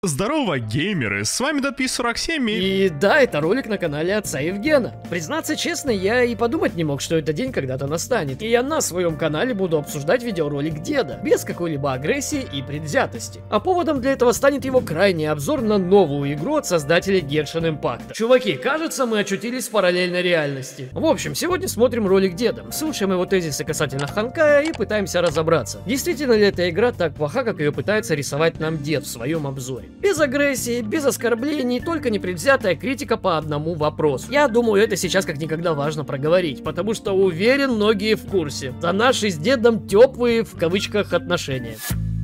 Здорово, геймеры, с вами Deadpiece47 И да, это ролик на канале отца Евгена. Признаться честно, я и подумать не мог, что этот день когда-то настанет. И я на своем канале буду обсуждать видеоролик деда, без какой-либо агрессии и предвзятости. А поводом для этого станет его крайний обзор на новую игру от создателей Genshin Impact. Чуваки, кажется, мы очутились в параллельной реальности. В общем, сегодня смотрим ролик деда, слушаем его тезисы касательно Ханкая и пытаемся разобраться, действительно ли эта игра так плоха, как ее пытается рисовать нам дед в своем обзоре. Без агрессии, без оскорблений, только непредвзятая критика по одному вопросу. Я думаю, это сейчас как никогда важно проговорить, потому что уверен, многие в курсе. За наши с дедом теплые, в кавычках, отношения.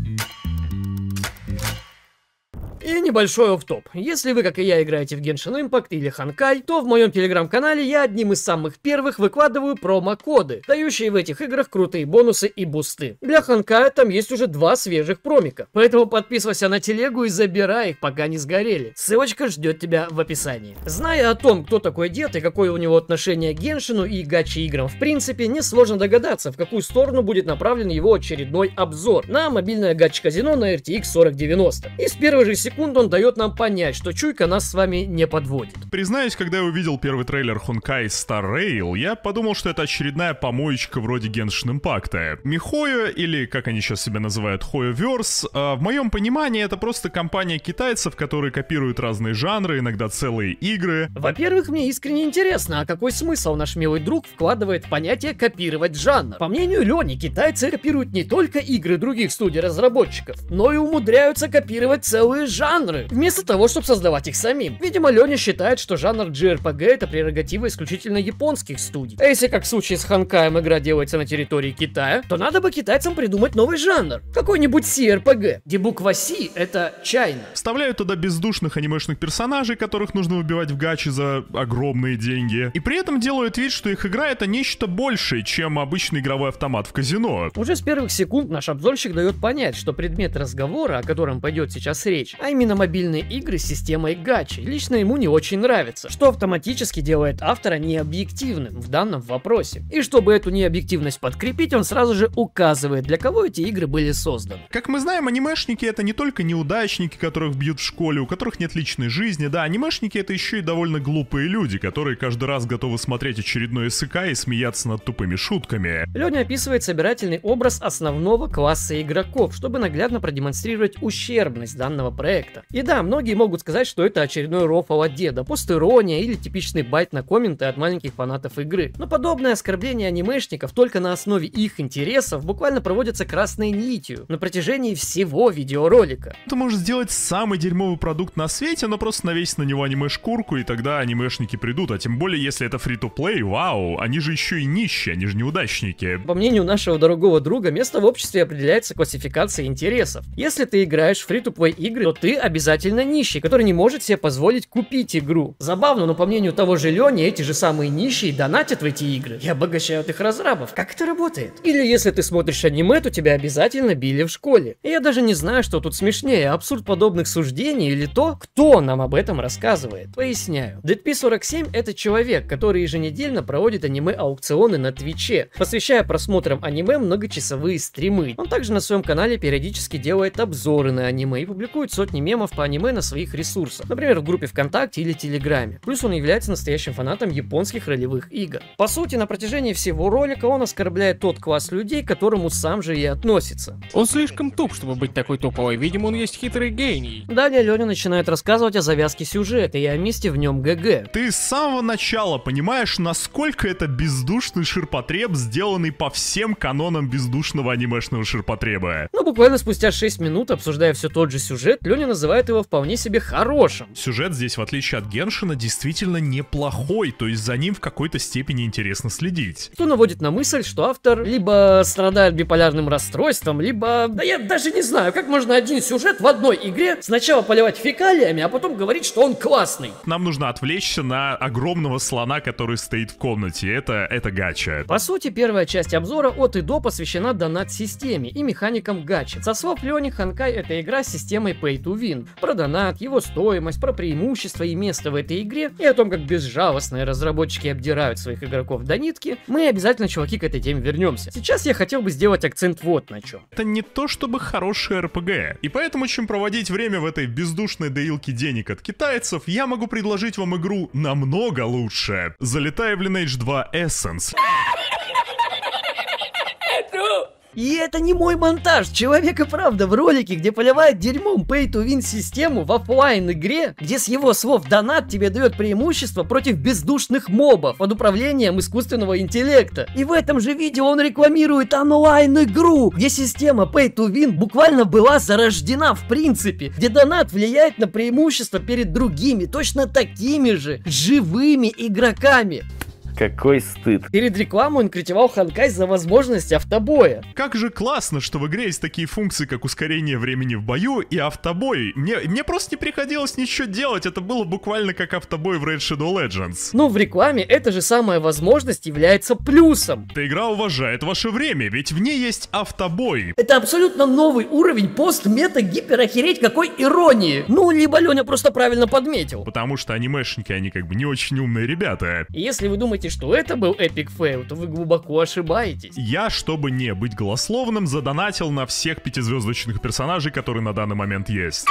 И небольшой офф-топ. Если вы, как и я, играете в Genshin Impact или Ханкай, то в моем телеграм-канале я одним из самых первых выкладываю промо-коды, дающие в этих играх крутые бонусы и бусты. Для Ханкая там есть уже 2 свежих промика, поэтому подписывайся на телегу и забирай их, пока не сгорели. Ссылочка ждет тебя в описании. Зная о том, кто такой дед и какое у него отношение к Геншину и гачи-играм в принципе, несложно догадаться, в какую сторону будет направлен его очередной обзор на мобильное гачи-казино на RTX 4090. И с первой же секунды он дает нам понять, что чуйка нас с вами не подводит. Признаюсь, когда я увидел первый трейлер Honkai Star Rail, я подумал, что это очередная помоечка вроде Genshin Impact. Михоя, или как они сейчас себя называют, Hoyoverse, в моем понимании это просто компания китайцев, которые копируют разные жанры, иногда целые игры. Во-первых, мне искренне интересно, а какой смысл наш милый друг вкладывает в понятие копировать жанр? По мнению Лени, китайцы копируют не только игры других студий-разработчиков, но и умудряются копировать целые жанры, вместо того, чтобы создавать их самим. Видимо, Леня считает, что жанр JRPG это прерогатива исключительно японских студий. А если, как в случае с Ханкаем, игра делается на территории Китая, то надо бы китайцам придумать новый жанр. Какой-нибудь CRPG, где буква C это China. Вставляют туда бездушных анимешных персонажей, которых нужно убивать в гачи за огромные деньги. И при этом делают вид, что их игра это нечто большее, чем обычный игровой автомат в казино. Уже с первых секунд наш обзорщик дает понять, что предмет разговора, о котором пойдет сейчас речь, а именно мобильные игры с системой гачи, лично ему не очень нравится, что автоматически делает автора необъективным в данном вопросе. И чтобы эту необъективность подкрепить, он сразу же указывает, для кого эти игры были созданы. Как мы знаем, анимешники это не только неудачники, которых бьют в школе, у которых нет личной жизни, да, анимешники это еще и довольно глупые люди, которые каждый раз готовы смотреть очередной СК и смеяться над тупыми шутками. Леня описывает собирательный образ основного класса игроков, чтобы наглядно продемонстрировать ущербность данного проекта. И да, многие могут сказать, что это очередной рофл от деда, постирония или типичный байт на комменты от маленьких фанатов игры. Но подобное оскорбление анимешников только на основе их интересов буквально проводится красной нитью на протяжении всего видеоролика. Ты можешь сделать самый дерьмовый продукт на свете, но просто навесить на него аниме-шкурку, и тогда анимешники придут. А тем более, если это фри-то-плей, вау, они же еще и нищие, они же неудачники. По мнению нашего дорогого друга, место в обществе определяется классификацией интересов. Если ты играешь в фри-то-плей игры, то ты обязательно нищий, который не может себе позволить купить игру. Забавно, но по мнению того же Лени, эти же самые нищие донатят в эти игры и обогащают их разрабов. Как это работает? Или если ты смотришь аниме, то тебя обязательно били в школе. И я даже не знаю, что тут смешнее, абсурд подобных суждений или то, кто нам об этом рассказывает. Поясняю. Deadpiece47 это человек, который еженедельно проводит аниме-аукционы на Твиче, посвящая просмотрам аниме многочасовые стримы. Он также на своем канале периодически делает обзоры на аниме и публикует сотни мемов по аниме на своих ресурсах, например, в группе ВКонтакте или Телеграме. Плюс он является настоящим фанатом японских ролевых игр. По сути, на протяжении всего ролика он оскорбляет тот класс людей, к которому сам же и относится. Он слишком туп, чтобы быть такой тупой, видимо, он есть хитрый гений. Далее Леня начинает рассказывать о завязке сюжета и о месте в нем ГГ. Ты с самого начала понимаешь, насколько это бездушный ширпотреб, сделанный по всем канонам бездушного анимешного ширпотреба. Но буквально спустя 6 минут, обсуждая все тот же сюжет, Леня называет его вполне себе хорошим. Сюжет здесь, в отличие от Геншина, действительно неплохой, то есть за ним в какой-то степени интересно следить. Что наводит на мысль, что автор либо страдает биполярным расстройством, либо... Да я даже не знаю, как можно один сюжет в одной игре сначала поливать фекалиями, а потом говорить, что он классный. Нам нужно отвлечься на огромного слона, который стоит в комнате. Это гача. По сути, первая часть обзора от и до посвящена донат-системе и механикам гачи. Со слов Лени, Ханкай это игра с системой Pay to Pay-to-Win. Про донат, его стоимость, про преимущества и место в этой игре, и о том, как безжалостные разработчики обдирают своих игроков до нитки, мы обязательно, чуваки, к этой теме вернемся. Сейчас я хотел бы сделать акцент вот на чем. Это не то чтобы хороший РПГ, и поэтому, чем проводить время в этой бездушной доилке денег от китайцев, я могу предложить вам игру намного лучше. Залетай в Lineage 2 Essence. И это не мой монтаж. Человек и правда в ролике, где поливает дерьмом Pay-to-Win систему в оффлайн игре, где с его слов донат тебе дает преимущество против бездушных мобов под управлением искусственного интеллекта. И в этом же видео он рекламирует онлайн игру, где система Pay-to-Win буквально была зарождена в принципе, где донат влияет на преимущество перед другими, точно такими же живыми игроками. Какой стыд. Перед рекламой он критиковал Ханкай за возможность автобоя. Как же классно, что в игре есть такие функции, как ускорение времени в бою и автобой. Мне просто не приходилось ничего делать, это было буквально как автобой в Raid Shadow Legends. Но в рекламе эта же самая возможность является плюсом. Эта игра уважает ваше время, ведь в ней есть автобой. Это абсолютно новый уровень пост-мета-гиперохереть какой иронии. Ну, либо Леня просто правильно подметил. Потому что анимешники, они как бы не очень умные ребята. И если вы думаете, что это был эпик фейл, то вы глубоко ошибаетесь. Я, чтобы не быть голословным, задонатил на всех 5-звездочных персонажей, которые на данный момент есть.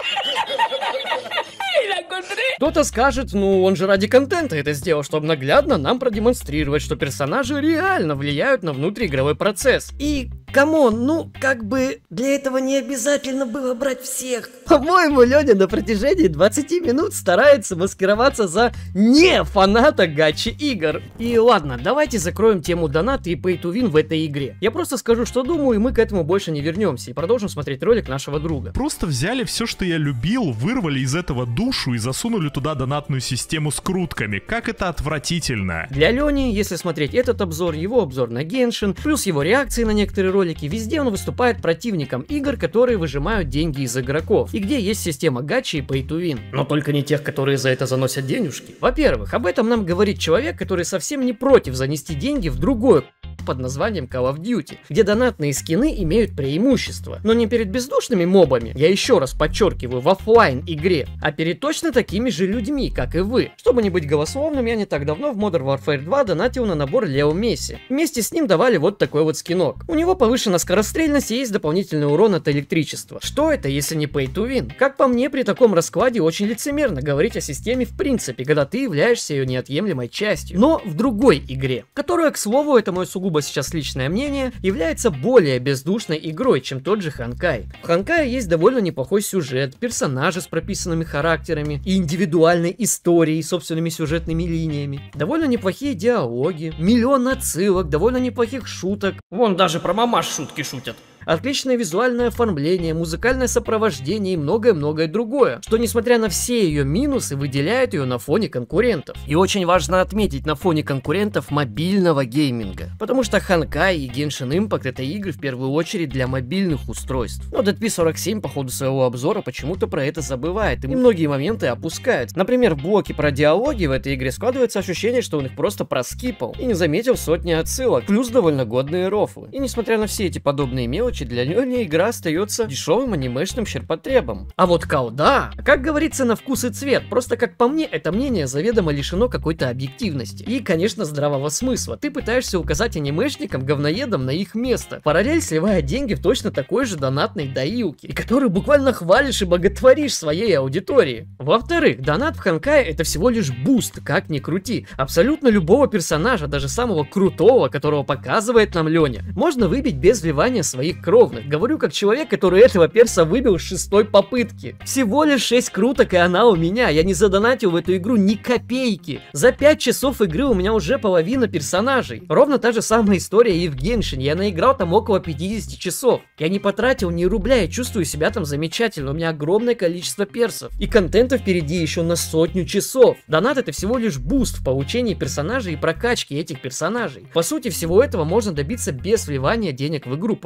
Кто-то скажет, ну он же ради контента это сделал, чтобы наглядно нам продемонстрировать, что персонажи реально влияют на внутриигровой процесс. И, камон, ну как бы для этого не обязательно было брать всех. По-моему, Леня на протяжении 20 минут старается маскироваться за не фаната гачи игр. И ладно, давайте закроем тему доната и Pay-to-Win в этой игре. Я просто скажу, что думаю, и мы к этому больше не вернемся, и продолжим смотреть ролик нашего друга. Просто взяли все, что я любил, вырвали из этого душу и засунули туда донатную систему с крутками. Как это отвратительно. Для Лени, если смотреть этот обзор, его обзор на Геншин, плюс его реакции на некоторые ролики, везде он выступает противником игр, которые выжимают деньги из игроков, и где есть система гачи и Pay-to-Win. Но только не тех, которые за это заносят денежки. Во-первых, об этом нам говорит человек, который совсем не против занести деньги в другое под названием Call of Duty, где донатные скины имеют преимущество. Но не перед бездушными мобами, я еще раз подчеркиваю, в оффлайн игре, а перед точно такими же людьми, как и вы. Чтобы не быть голословным, я не так давно в Modern Warfare 2 донатил на набор Лео Месси. Вместе с ним давали вот такой вот скинок. У него повышена скорострельность и есть дополнительный урон от электричества. Что это, если не Pay-to-Win? Как по мне, при таком раскладе очень лицемерно говорить о системе в принципе, когда ты являешься ее неотъемлемой частью. Но в другой игре, которая, к слову, это мое сугубо сейчас личное мнение, является более бездушной игрой, чем тот же Ханкай. В Ханкае есть довольно неплохой сюжет, персонажи с прописанными характерами и индивидуальной историей, собственными сюжетными линиями, довольно неплохие диалоги, миллион отсылок, довольно неплохих шуток. Вон даже про мамаш шутки шутят. Отличное визуальное оформление, музыкальное сопровождение и многое-многое другое, что, несмотря на все ее минусы, выделяет ее на фоне конкурентов. И очень важно отметить на фоне конкурентов мобильного гейминга, потому что Ханкай и Genshin Impact это игры в первую очередь для мобильных устройств. Но DP47 по ходу своего обзора почему-то про это забывает и многие моменты опускает. Например, в блоке про диалоги в этой игре складывается ощущение, что он их просто проскипал и не заметил сотни отсылок, плюс довольно годные рофлы. И несмотря на все эти подобные мелочи, для Лени игра остается дешевым анимешным щерпотребом. А вот колда, как говорится, на вкус и цвет, просто как по мне, это мнение заведомо лишено какой-то объективности. И, конечно, здравого смысла. Ты пытаешься указать анимешникам, говноедам на их место, параллель сливая деньги в точно такой же донатной доилке, и которую буквально хвалишь и боготворишь своей аудитории. Во-вторых, донат в Ханкае это всего лишь буст, как ни крути. Абсолютно любого персонажа, даже самого крутого, которого показывает нам Леня, можно выбить без вливания своих кровных. Говорю как человек, который этого перса выбил с 6-й попытки. Всего лишь 6 круток, и она у меня. Я не задонатил в эту игру ни копейки. За 5 часов игры у меня уже половина персонажей. Ровно та же самая история и в Геншине. Я наиграл там около 50 часов. Я не потратил ни рубля и чувствую себя там замечательно. У меня огромное количество персов. И контента впереди еще на 100 часов. Донат это всего лишь буст в получении персонажей и прокачке этих персонажей. По сути, всего этого можно добиться без вливания денег в игру. Просто играть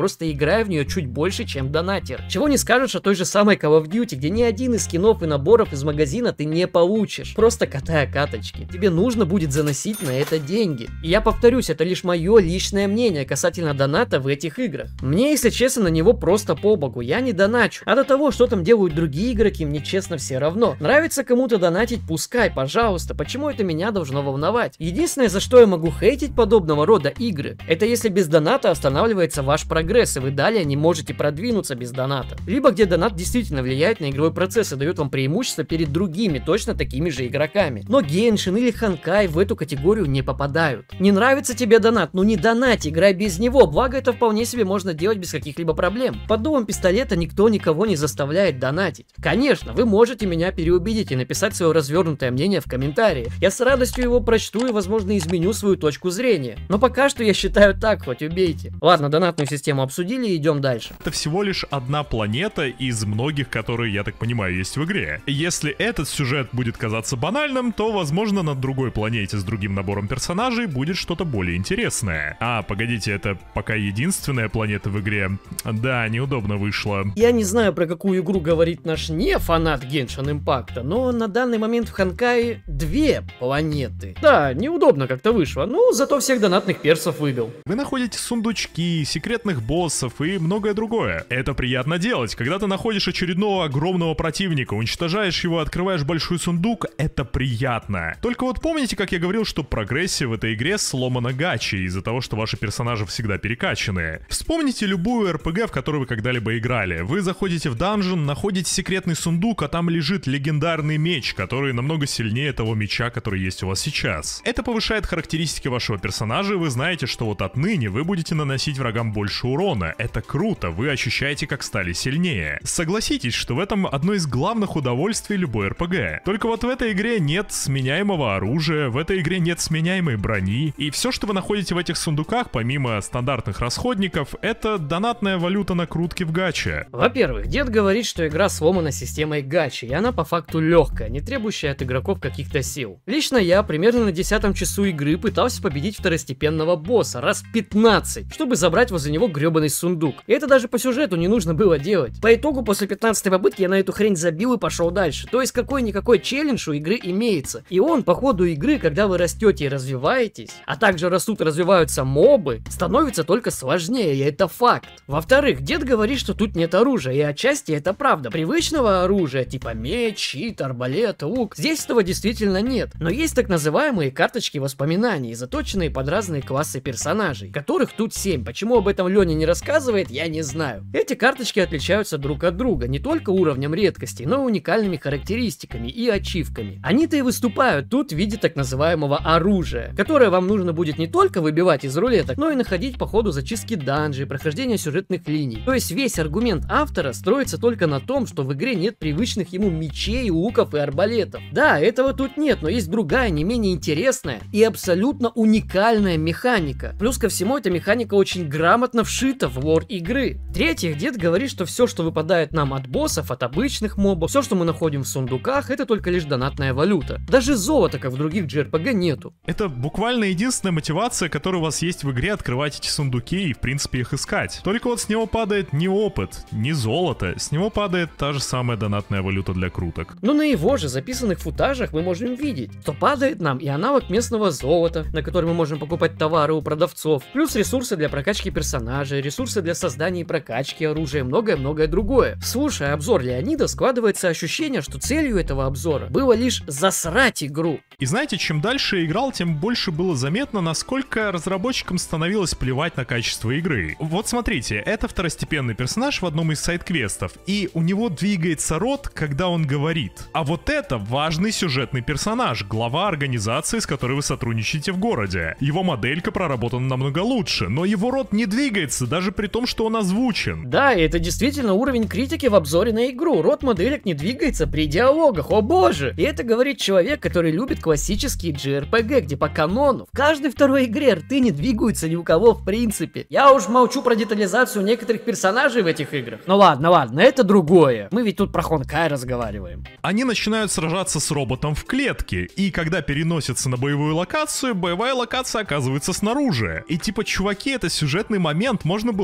играю в нее чуть больше, чем донатер. Чего не скажешь о той же самой Call of Duty, где ни один из скинов и наборов из магазина ты не получишь, просто катая каточки. Тебе нужно будет заносить на это деньги. И я повторюсь, это лишь мое личное мнение касательно доната в этих играх. Мне, если честно, на него просто по богу, я не доначу. А до того, что там делают другие игроки, мне честно все равно. Нравится кому-то донатить, пускай, пожалуйста. Почему это меня должно волновать? Единственное, за что я могу хейтить подобного рода игры, это если без доната останавливается ваш прогресс, и вы далее не можете продвинуться без доната. Либо где донат действительно влияет на игровой процесс и дает вам преимущество перед другими, точно такими же игроками. Но Геншин или Ханкай в эту категорию не попадают. Не нравится тебе донат? Ну не донать, играй без него, благо это вполне себе можно делать без каких-либо проблем. Под дулом пистолета никто никого не заставляет донатить. Конечно, вы можете меня переубедить и написать свое развернутое мнение в комментарии. Я с радостью его прочту и, возможно, изменю свою точку зрения. Но пока что я считаю так, хоть убейте. Ладно, донатную систему обсудили и идем дальше. Это всего лишь одна планета из многих, которые, я так понимаю, есть в игре. Если этот сюжет будет казаться банальным, то, возможно, на другой планете с другим набором персонажей будет что-то более интересное. А, погодите, это пока единственная планета в игре. Да, неудобно вышло. Я не знаю, про какую игру говорит наш не фанат Genshin Impact, но на данный момент в Ханкае 2 планеты. Да, неудобно как-то вышло, ну зато всех донатных персов выбил. Вы находите сундучки, секретных боссов и многое другое. Это приятно делать, когда ты находишь очередного огромного противника, уничтожаешь его, открываешь большой сундук, это приятно. Только вот помните, как я говорил, что прогрессия в этой игре сломана гачи из-за того, что ваши персонажи всегда перекачаны. Вспомните любую РПГ, в которую вы когда-либо играли. Вы заходите в данжен, находите секретный сундук, а там лежит легендарный меч, который намного сильнее того меча, который есть у вас сейчас. Это повышает характеристики вашего персонажа, и вы знаете, что вот отныне вы будете наносить врагам больше урона. Это круто, вы ощущаете, как стали сильнее. Согласитесь, что в этом одно из главных удовольствий любой РПГ. Только вот в этой игре нет сменяемого оружия, в этой игре нет сменяемой брони, и все, что вы находите в этих сундуках, помимо стандартных расходников, это донатная валюта накрутки в гаче. Во-первых, дед говорит, что игра сломана системой гачи, и она по факту легкая, не требующая от игроков каких-то сил. Лично я примерно на 10 часу игры пытался победить второстепенного босса раз 15, чтобы забрать возле него гребаный сундук. И это даже по сюжету не нужно было делать. По итогу, после 15-й попытки я на эту хрень забил и пошел дальше. То есть какой-никакой челлендж у игры имеется. И он по ходу игры, когда вы растете и развиваетесь, а также растут и развиваются мобы, становится только сложнее, и это факт. Во-вторых, дед говорит, что тут нет оружия, и отчасти это правда. Привычного оружия, типа меч, щит, арбалет, лук, здесь этого действительно нет. Но есть так называемые карточки воспоминаний, заточенные под разные классы персонажей, которых тут 7. Почему об этом Леня не рассказывает, я не знаю. Эти карточки отличаются друг от друга не только уровнем редкости, но и уникальными характеристиками и ачивками. Они-то и выступают тут в виде так называемого оружия, которое вам нужно будет не только выбивать из рулеток, но и находить по ходу зачистки данжей, прохождения сюжетных линий. То есть весь аргумент автора строится только на том, что в игре нет привычных ему мечей, луков и арбалетов. Да, этого тут нет, но есть другая, не менее интересная и абсолютно уникальная механика. Плюс ко всему, эта механика очень грамотно вшита в лор игры. В-третьих, дед говорит, что все, что выпадает нам от боссов, от обычных мобов, все, что мы находим в сундуках, это только лишь донатная валюта. Даже золота, как в других JRPG, нету. Это буквально единственная мотивация, которая у вас есть в игре, открывать эти сундуки и, в принципе, их искать. Только вот с него падает не опыт, не золото, с него падает та же самая донатная валюта для круток. Но на его же записанных футажах мы можем видеть, что падает нам и аналог местного золота, на который мы можем покупать товары у продавцов, плюс ресурсы для прокачки персонажей, ресурсы для создания и прокачки оружия, многое-многое другое. Слушая обзор Леонида, складывается ощущение, что целью этого обзора было лишь засрать игру. И знаете, чем дальше я играл, тем больше было заметно, насколько разработчикам становилось плевать на качество игры. Вот смотрите, это второстепенный персонаж в одном из сайд-квестов, и у него двигается рот, когда он говорит. А вот это важный сюжетный персонаж, глава организации, с которой вы сотрудничаете в городе. Его моделька проработана намного лучше, но его рот не двигается, даже при том, что он озвучен. Да, и это действительно уровень критики в обзоре на игру. Рот моделек не двигается при диалогах, о боже! И это говорит человек, который любит классические JRPG, где по канону в каждой второй игре рты не двигаются ни у кого в принципе. Я уж молчу про детализацию некоторых персонажей в этих играх. Ну ладно, это другое. Мы ведь тут про Хонкай разговариваем. Они начинают сражаться с роботом в клетке, и когда переносятся на боевую локацию, боевая локация оказывается снаружи. И типа, чуваки, это сюжетный момент, можно было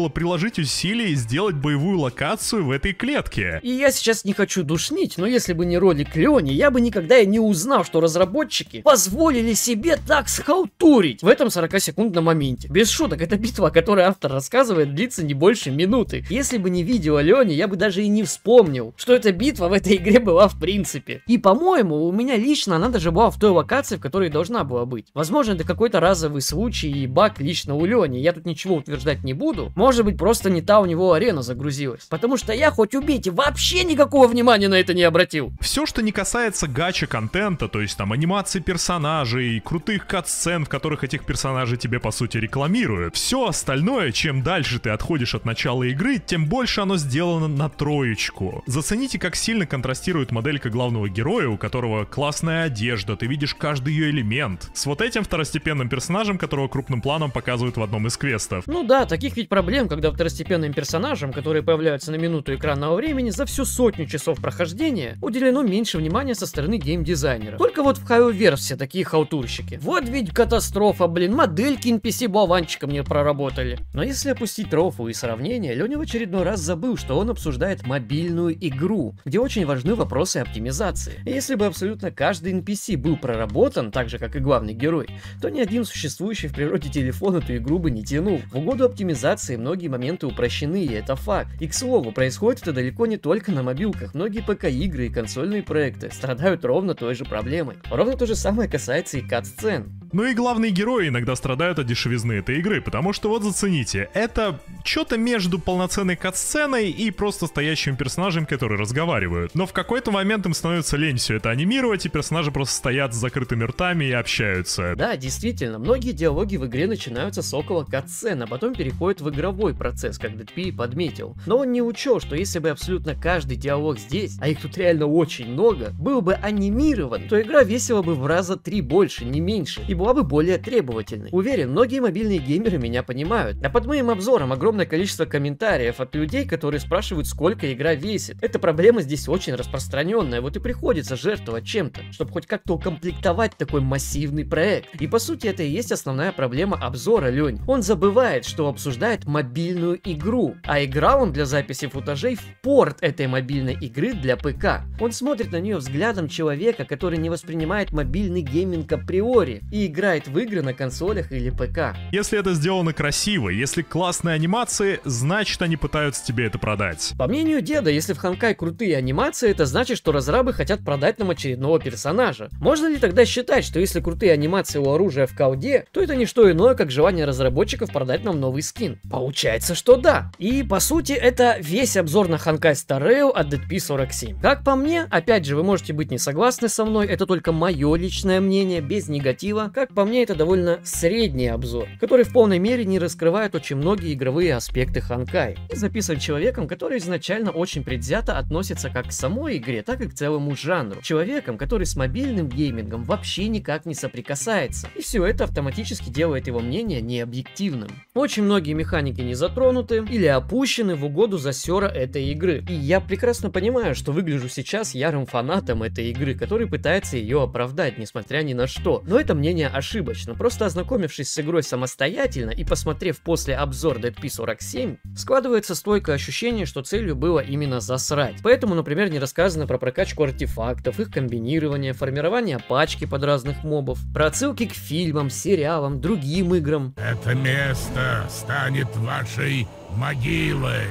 приложить усилия и сделать боевую локацию в этой клетке. И я сейчас не хочу душнить, но если бы не ролик Лёни, я бы никогда и не узнал, что разработчики позволили себе так схалтурить в этом 40-секундном моменте. Без шуток, эта битва, о которой автор рассказывает, длится не больше минуты. Если бы не видео Лёни, я бы даже и не вспомнил, что эта битва в этой игре была в принципе. И, по-моему, у меня лично она даже была в той локации, в которой должна была быть. Возможно, это какой-то разовый случай и баг лично у Лёни. Я тут ничего утверждать не буду. Может быть, просто не та у него арена загрузилась. Потому что я, хоть убейте, вообще никакого внимания на это не обратил. Все, что не касается гача-контента, то есть там анимации персонажей, крутых кат-сцен, в которых этих персонажей тебе по сути рекламируют. Все остальное, чем дальше ты отходишь от начала игры, тем больше оно сделано на троечку. Зацените, как сильно контрастирует моделька главного героя, у которого классная одежда, ты видишь каждый ее элемент, с вот этим второстепенным персонажем, которого крупным планом показывают в одном из квестов. Ну да, таких ведь проблем, когда второстепенным персонажам, которые появляются на минуту экранного времени, за всю сотню часов прохождения уделено меньше внимания со стороны геймдизайнера. Только вот в HoYoverse все такие халтурщики. Вот ведь катастрофа, блин, модельки NPC-болванчика мне проработали. Но если опустить рофу и сравнение, Лёня в очередной раз забыл, что он обсуждает мобильную игру, где очень важны вопросы оптимизации. И если бы абсолютно каждый NPC был проработан, так же как и главный герой, то ни один существующий в природе телефон эту игру бы не тянул. В угоду оптимизации многие моменты упрощены, и это факт. И к слову, происходит это далеко не только на мобилках. Многие ПК-игры и консольные проекты страдают ровно той же проблемой. Ровно то же самое касается и кат-сцен. Ну и главные герои иногда страдают от дешевизны этой игры, потому что вот зацените, это что-то между полноценной кат-сценой и просто стоящими персонажами, которые разговаривают. Но в какой-то момент им становится лень все это анимировать, и персонажи просто стоят с закрытыми ртами и общаются. Да, действительно, многие диалоги в игре начинаются с около кат-сцен, а потом переходят в игровой процесс, как Дэдпи подметил. Но он не учел, что если бы абсолютно каждый диалог здесь, а их тут реально очень много, был бы анимирован, то игра весила бы в раза 3 больше, не меньше, и была бы более требовательной. Уверен, многие мобильные геймеры меня понимают. А под моим обзором огромное количество комментариев от людей, которые спрашивают, сколько игра весит. Эта проблема здесь очень распространенная, вот и приходится жертвовать чем-то, чтобы хоть как-то укомплектовать такой массивный проект. И по сути это и есть основная проблема обзора Лёнь. Он забывает, что обсуждает мобильную игру, а играл он для записи футажей в порт этой мобильной игры для ПК. Он смотрит на нее взглядом человека, который не воспринимает мобильный гейминг априори и играет в игры на консолях или ПК. Если это сделано красиво, если классные анимации, значит они пытаются тебе это продать. По мнению деда, если в Ханкай крутые анимации, это значит, что разрабы хотят продать нам очередного персонажа. Можно ли тогда считать, что если крутые анимации у оружия в колде, то это не что иное, как желание разработчиков продать нам новый скин? Получается, что да. И по сути, это весь обзор на Ханкай Star Rail от Дэдпи47. Как по мне, опять же, вы можете быть не согласны со мной, это только мое личное мнение, без негатива. Как по мне, это довольно средний обзор, который в полной мере не раскрывает очень многие игровые аспекты Ханкай. И записан человеком, который изначально очень предвзято относится как к самой игре, так и к целому жанру. Человеком, который с мобильным геймингом вообще никак не соприкасается. И все это автоматически делает его мнение необъективным. Очень многие механики не затронуты или опущены в угоду засера этой игры. И я прекрасно понимаю, что выгляжу сейчас ярым фанатом этой игры, который пытается ее оправдать, несмотря ни на что. Но это мнение ошибочно. Просто ознакомившись с игрой самостоятельно и посмотрев после обзор Дэдпи47, складывается стойкое ощущение, что целью было именно засрать. Поэтому, например, не рассказано про прокачку артефактов, их комбинирование, формирование пачки под разных мобов, про отсылки к фильмам, сериалам, другим играм. Это место станет вашей могилой.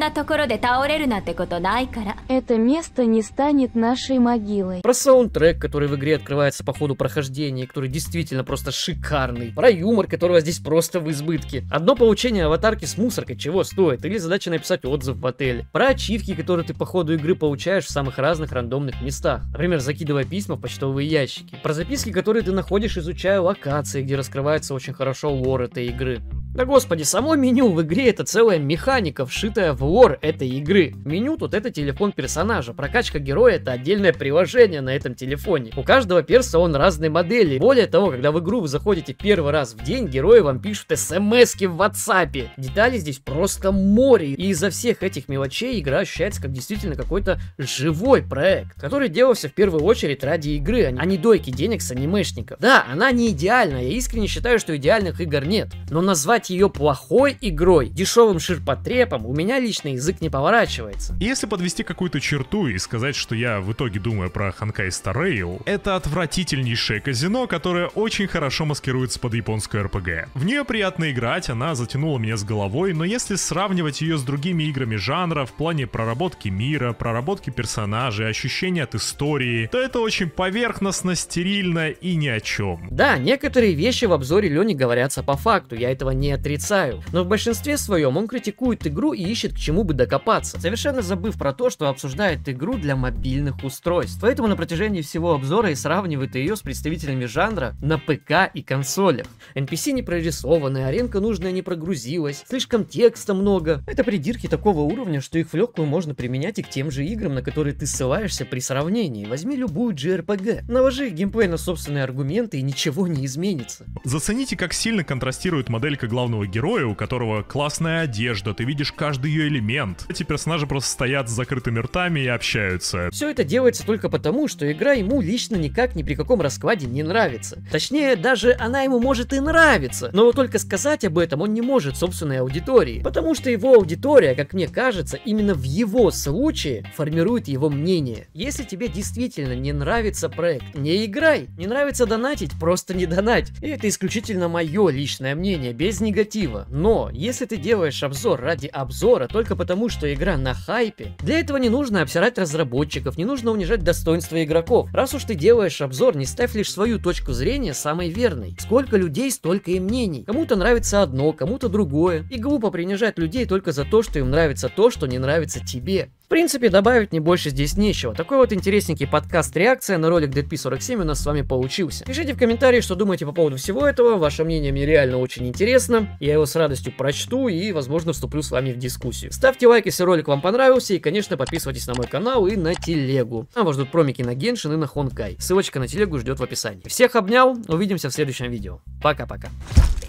Это место не станет нашей могилой. Про саундтрек, который в игре открывается по ходу прохождения, который действительно просто шикарный. Про юмор, которого здесь просто в избытке. Одно получение аватарки с мусоркой чего стоит? Или задача написать отзыв в отеле. Про ачивки, которые ты по ходу игры получаешь в самых разных рандомных местах. Например, закидывая письма в почтовые ящики. Про записки, которые ты находишь, изучая локации, где раскрывается очень хорошо лор этой игры. Да господи, само меню в игре это целая механика, вшитая в лор этой игры. Меню тут это телефон персонажа, прокачка героя это отдельное приложение на этом телефоне. У каждого перса он разной модели. Более того, когда в игру вы заходите первый раз в день, герои вам пишут смс-ки в WhatsApp. Деталей здесь просто море. И из-за всех этих мелочей игра ощущается как действительно какой-то живой проект, который делался в первую очередь ради игры, а не дойки денег с анимешников. Да, она не идеальна, я искренне считаю, что идеальных игр нет. Но назвать назвать ее плохой игрой, дешевым ширпотребом, у меня лично язык не поворачивается. Если подвести какую-то черту и сказать, что я в итоге думаю про Honkai Star Rail, это отвратительнейшее казино, которое очень хорошо маскируется под японскую РПГ. В нее приятно играть, она затянула меня с головой, но если сравнивать ее с другими играми жанра в плане проработки мира, проработки персонажей, ощущения от истории, то это очень поверхностно, стерильно и ни о чем. Да, некоторые вещи в обзоре Лёни говорятся по факту, я этого не отрицаю, но в большинстве своем он критикует игру и ищет к чему бы докопаться, совершенно забыв про то, что обсуждает игру для мобильных устройств. Поэтому на протяжении всего обзора и сравнивает ее с представителями жанра на ПК и консолях. NPC не прорисованы, аренка нужная не прогрузилась, слишком текста много. Это придирки такого уровня, что их в легкую можно применять и к тем же играм, на которые ты ссылаешься при сравнении. Возьми любую JRPG, наложи геймплей на собственные аргументы и ничего не изменится. Зацените, как сильно контрастирует моделька главного героя, у которого классная одежда, ты видишь каждый ее элемент. Эти персонажи просто стоят с закрытыми ртами и общаются. Все это делается только потому, что игра ему лично никак ни при каком раскладе не нравится. Точнее, даже она ему может и нравиться, но только сказать об этом он не может собственной аудитории, потому что его аудитория, как мне кажется, именно в его случае формирует его мнение. Если тебе действительно не нравится проект, не играй. Не нравится донатить, просто не донать. И это исключительно мое личное мнение, без негатива. Но, если ты делаешь обзор ради обзора только потому, что игра на хайпе, для этого не нужно обсирать разработчиков, не нужно унижать достоинства игроков. Раз уж ты делаешь обзор, не ставь лишь свою точку зрения самой верной. Сколько людей, столько и мнений. Кому-то нравится одно, кому-то другое. И глупо принижать людей только за то, что им нравится то, что не нравится тебе. В принципе, добавить мне больше здесь нечего. Такой вот интересненький подкаст-реакция на ролик DeadP47 у нас с вами получился. Пишите в комментарии, что думаете по поводу всего этого. Ваше мнение мне реально очень интересно. Я его с радостью прочту и, возможно, вступлю с вами в дискуссию. Ставьте лайк, если ролик вам понравился. И, конечно, подписывайтесь на мой канал и на телегу. Там вас ждут промики на Геншин и на Honkai. Ссылочка на телегу ждет в описании. Всех обнял. Увидимся в следующем видео. Пока-пока.